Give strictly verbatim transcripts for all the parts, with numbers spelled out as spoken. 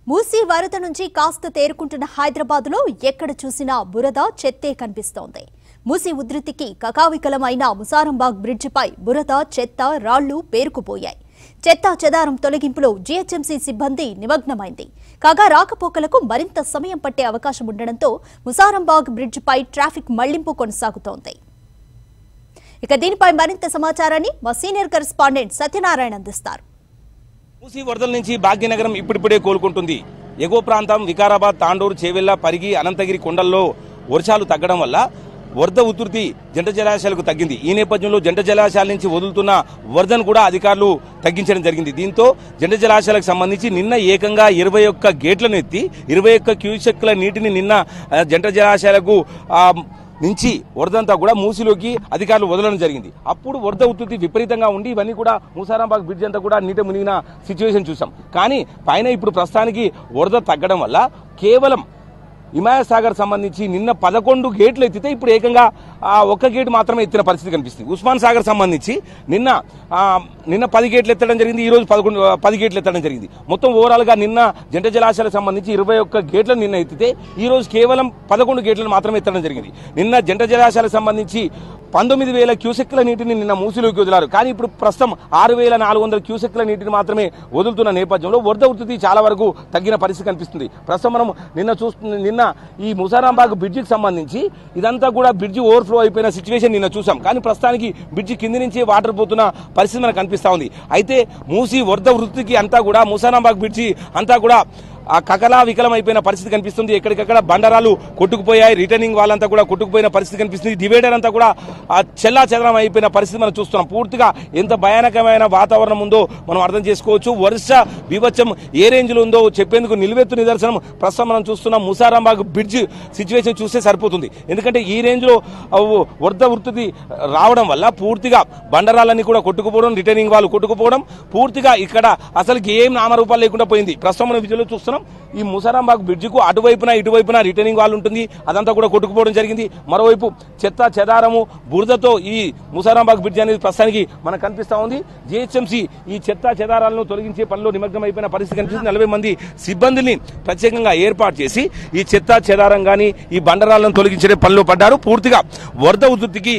మూసీ వరద నుంచి కాస్త తేరుకుంటున్న హైదరాబాద్లో ఎక్కడ చూసినా బురద చెత్తే కనిపిస్తోంది. మూసీ ఉధృతికి కకావికలమైన ముసారంబాగ్ బ్రిడ్జిపై బురద, చెత్త, రాళ్లు పేరుకుపోయాయి. చెత్త చెదారం తొలగింపులో జీహెచ్ఎంసీ సిబ్బంది నిమగ్నమైంది. కాగా రాకపోకలకు మరింత సమయం పట్టే అవకాశం ఉండడంతో ముసారంబాగ్ బ్రిడ్జిపై ట్రాఫిక్ మళ్లింపు కొనసాగుతోంది. ఇక దీనిపై మరింత సమాచారాన్ని మా సీనియర్ కరెస్పాండెంట్ సత్యనారాయణ అందిస్తారు. మూసీ వరదల నుంచి భాగ్యనగరం ఇప్పుడిప్పుడే కోలుకుంటుంది. ఎగువ ప్రాంతం వికారాబాద్, తాండూరు, చేవెళ్ల, పరిగి, అనంతగిరి కొండల్లో వర్షాలు తగ్గడం వల్ల వరద ఉధృతి జంట జలాశయాలకు తగ్గింది. ఈ నేపథ్యంలో జంట జలాశయాల నుంచి వదులుతున్న వరదను కూడా అధికారులు తగ్గించడం జరిగింది. దీంతో జంట జలాశయాలకు సంబంధించి నిన్న ఏకంగా ఇరవై ఒక్క గేట్లను ఎత్తి ఇరవై ఒక్క క్యూసెక్ల నీటిని నిన్న జంట జలాశయాలకు నుంచి వరదంతా కూడా మూసీలోకి అధికారులు వదలడం జరిగింది. అప్పుడు వరద ఉధృతి విపరీతంగా ఉండి ఇవన్నీ కూడా ముసారాంబాగ్ బ్రిడ్జ్ అంతా కూడా నీట మునిగిన సిచ్యువేషన్ చూసాం. కానీ పైన ఇప్పుడు ప్రస్తుతానికి వరద తగ్గడం వల్ల కేవలం హిమాయత్ సాగర్ సంబంధించి నిన్న పదకొండు గేట్లు ఎత్తితే ఇప్పుడు ఏకంగా ఒక్క గేటు మాత్రమే ఎత్తిన పరిస్థితి కనిపిస్తుంది. ఉస్మాన్ సాగర్ సంబంధించి నిన్న నిన్న పది గేట్లు ఎత్తడం జరిగింది, ఈ రోజు పదకొండు పది గేట్లు ఎత్తడం జరిగింది. మొత్తం ఓవరాల్ గా నిన్న జంట జలాశయాలకు సంబంధించి ఇరవై ఒక్క గేట్లను నిన్న ఎత్తితే ఈ రోజు కేవలం పదకొండు గేట్లను మాత్రమే ఎత్తడం జరిగింది. నిన్న జంట జలాశయాలకు సంబంధించి పంతొమ్మిది వేల క్యూసెక్ల నీటిని నిన్న మూసీలోకి వదిలారు. కానీ ఇప్పుడు ప్రస్తుతం ఆరు వేల నాలుగు వందల క్యూసెక్ల నీటిని మాత్రమే వదులుతున్న నేపథ్యంలో వరద ఉధృతి చాలా వరకు తగ్గిన పరిస్థితి కనిపిస్తుంది. ప్రస్తుతం మనం నిన్న చూస్తున్న నిన్న ఈ ముసారాంబాగ్ బ్రిడ్జికి సంబంధించి ఇదంతా కూడా బ్రిడ్జి ఓవర్ఫ్లో అయిపోయిన సిచ్యువేషన్ నిన్న చూసాం. కానీ ప్రస్తుతానికి బ్రిడ్జి కింది నుంచి వాటర్ పోతున్న పరిస్థితి మనకు కనిపిస్తా ఉంది. అయితే మూసీ వరద ఉధృతికి అంతా కూడా ముసారాంబాగ్ బ్రిడ్జి అంతా కూడా ఆ కకలా వికలం అయిపోయిన పరిస్థితి కనిపిస్తుంది. ఎక్కడికక్కడ బండరాలు కొట్టుకుపోయాయి, రిటర్నింగ్ వాళ్ళంతా కూడా కొట్టుకుపోయిన పరిస్థితి కనిపిస్తుంది. డివైడర్ అంతా కూడా చెల్లా చెదరం అయిపోయిన పరిస్థితి మనం చూస్తున్నాం. పూర్తిగా ఎంత భయానకమైన వాతావరణం ఉందో మనం అర్థం చేసుకోవచ్చు. వర్ష వివచ్చం ఏ రేంజ్ లో ఉందో చెప్పేందుకు నిలువెత్తు నిదర్శనం ప్రస్తుతం మనం చూస్తున్నాం. ముసారాంబాగ్ బ్రిడ్జ్ సిచ్యువేషన్ చూస్తే సరిపోతుంది. ఎందుకంటే ఈ రేంజ్ లో వరద ఉధృతి రావడం వల్ల పూర్తిగా బండరాలన్నీ కూడా కొట్టుకుపోవడం, రిటర్నింగ్ వాళ్ళు కొట్టుకుపోవడం, పూర్తిగా ఇక్కడ అసలు ఏం నామరూపాలు లేకుండా పోయింది. ప్రస్తుతం మనం విజువల్లో చూస్తున్నాం. ఈ ముసారాంబాగ్ బ్రిడ్జికు అటువైపున ఇటువైపున రిటర్నింగ్ వాల్ ఉంటుంది, అదంతా కూడా కొట్టుకుపోవడం జరిగింది. మరోవైపు చెత్త చెదారము బురదతో ఈ ముసారాంబాగ్ బ్రిడ్జ్ అనేది ప్రస్తుతానికి మనకు కనిపిస్తా ఉంది. జిహెచ్ఎంసీ ఈ చెత్త చెదారాలను తొలగించే పనిలో నిమగ్నం అయిపోయిన పరిస్థితి కనిపిస్తుంది. నలభై మంది సిబ్బందిని ప్రత్యేకంగా ఏర్పాటు చేసి ఈ చెత్త చెదారం కానీ ఈ బండరాలను తొలగించే పనిలో పడ్డారు. పూర్తిగా వరద ఉధృతికి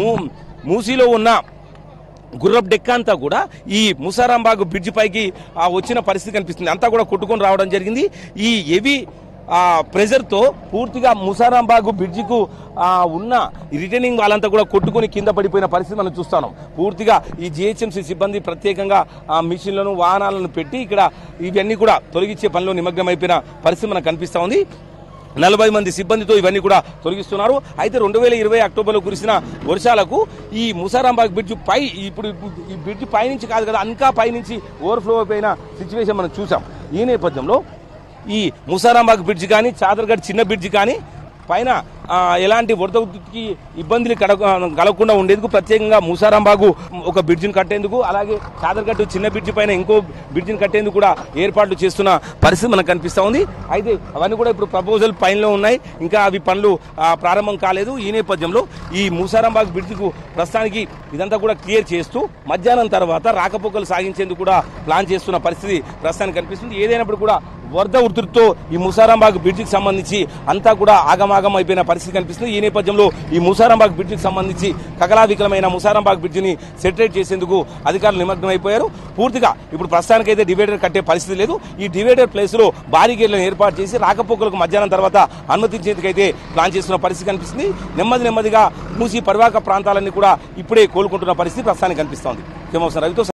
మూసీలో ఉన్న గుర్రప్ డెక్క అంతా కూడా ఈ ముసారాంబాగ్ బ్రిడ్జి పైకి వచ్చిన పరిస్థితి కనిపిస్తుంది. అంతా కూడా కొట్టుకొని రావడం జరిగింది. ఈ హెవీ ప్రెజర్తో పూర్తిగా ముసారాంబాగ్ బ్రిడ్జికు ఉన్న రిటర్నింగ్ వాళ్ళంతా కూడా కొట్టుకొని కింద పడిపోయిన పరిస్థితి మనం చూస్తున్నాం. పూర్తిగా ఈ జిహెచ్ఎంసీ సిబ్బంది ప్రత్యేకంగా మిషన్లను వాహనాలను పెట్టి ఇక్కడ ఇవన్నీ కూడా తొలగించే పనిలో నిమగ్నం అయిపోయిన పరిస్థితి మనకు కనిపిస్తూ ఉంది. నలభై మంది సిబ్బందితో ఇవన్నీ కూడా తొలగిస్తున్నారు. అయితే రెండు వేల ఇరవై అక్టోబర్లో కురిసిన వర్షాలకు ఈ ముసారాంబాగ్ బ్రిడ్జ్ పై ఇప్పుడు ఈ బ్రిడ్జ్ పైనుంచి కాదు కదా, ఇంకా పైనుంచి ఓవర్ఫ్లో అయిపోయిన సిచ్యువేషన్ మనం చూసాం. ఈ నేపథ్యంలో ఈ ముసారాంబాగ్ బ్రిడ్జ్ కానీ, చాదర్గఢ్ చిన్న బ్రిడ్జ్ కానీ పైన ఎలాంటి వరద ఉధృతికి ఇబ్బందులు కలగకుండా ఉండేందుకు ప్రత్యేకంగా ముసారాంబాగు ఒక బ్రిడ్జిని కట్టేందుకు, అలాగే చాదర్గఢ్ చిన్న బ్రిడ్జి పైన ఇంకో బ్రిడ్జిని కట్టేందుకు కూడా ఏర్పాట్లు చేస్తున్న పరిస్థితి మనకు కనిపిస్తూ ఉంది. అయితే అవన్నీ కూడా ఇప్పుడు ప్రపోజల్ పైనలో ఉన్నాయి, ఇంకా అవి పనులు ప్రారంభం కాలేదు. ఈ నేపథ్యంలో ఈ ముసారాంబాగ్ బ్రిడ్జికు ప్రస్తుతానికి ఇదంతా కూడా క్లియర్ చేస్తూ మధ్యాహ్నం తర్వాత రాకపోకలు సాగించేందుకు కూడా ప్లాన్ చేస్తున్న పరిస్థితి ప్రస్తుతానికి కనిపిస్తుంది. ఏదైనప్పుడు కూడా వరద ఉధృతితో ఈ ముసారాంబాగ్ బ్రిడ్జికి సంబంధించి అంతా కూడా ఆగమాగం అయిపోయిన పరిస్థితి కనిపిస్తుంది. ఈ నేపథ్యంలో ఈ ముసారాంబాగ్ బ్రిడ్జికి సంబంధించి కకలావికలమైన ముసారాంబాగ్ బ్రిడ్జిని సెటరేట్ చేసేందుకు అధికారులు నిమగ్నం అయిపోయారు. పూర్తిగా ఇప్పుడు ప్రస్తుతానికైతే డివైడర్ కట్టే పరిస్థితి లేదు. ఈ డివైడర్ ప్లేస్ లో భారీ గేట్లను ఏర్పాటు చేసి రాకపోకలకు మధ్యాహ్నం తర్వాత అనుమతించేందుకైతే ప్లాన్ చేస్తున్న పరిస్థితి కనిపిస్తుంది. నెమ్మది నెమ్మదిగా మూసీ పరివాహక ప్రాంతాలన్నీ కూడా ఇప్పుడే కోలుకుంటున్న పరిస్థితి ప్రస్తుతానికి కనిపిస్తోంది. రవితో